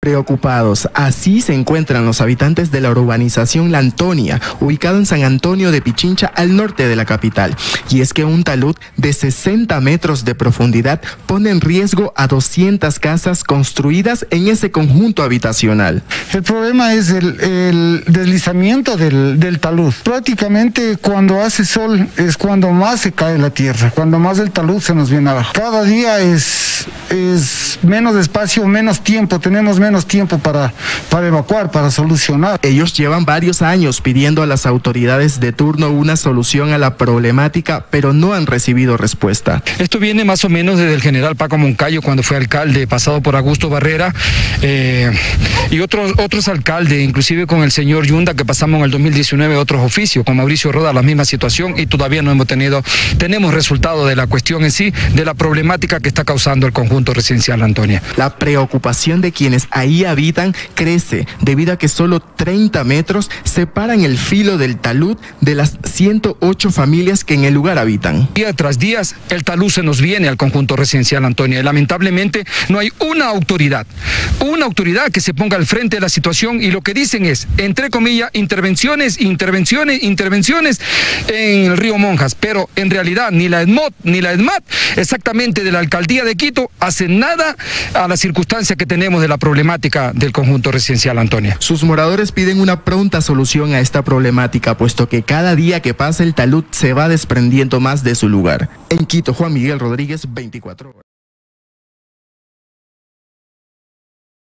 Preocupados, así se encuentran los habitantes de la urbanización La Antonia, ubicado en San Antonio de Pichincha, al norte de la capital. Y es que un talud de 60 metros de profundidad pone en riesgo a 200 casas construidas en ese conjunto habitacional. El problema es el deslizamiento del talud. Prácticamente cuando hace sol es cuando más se cae la tierra, cuando más el talud se nos viene abajo. Cada día es menos espacio, menos tiempo, tenemos menos tiempo para evacuar, para solucionar. Ellos llevan varios años pidiendo a las autoridades de turno una solución a la problemática, pero no han recibido respuesta. Esto viene más o menos desde el general Paco Moncayo cuando fue alcalde, pasado por Augusto Barrera, y otros alcaldes, inclusive con el señor Yunda, que pasamos en el 2019 otros oficios, con Mauricio Roda, la misma situación, y todavía no tenemos resultado de la cuestión en sí, de la problemática que está causando el conjunto residencial Antonia. La preocupación de quienes ahí habitan crece debido a que solo 30 metros separan el filo del talud de las 108 familias que en el lugar habitan. Día tras día el talud se nos viene al conjunto residencial Antonia y lamentablemente no hay una autoridad que se ponga al frente de la situación, y lo que dicen es, entre comillas, intervenciones en el río Monjas, pero en realidad ni la EDMOT ni la EDMAT exactamente de la alcaldía de Quito hacen nada a la circunstancia que tenemos de la problemática del conjunto residencial Antonia. Sus moradores piden una pronta solución a esta problemática, puesto que cada día que pasa el talud se va desprendiendo más de su lugar. En Quito, Juan Miguel Rodríguez, 24 horas.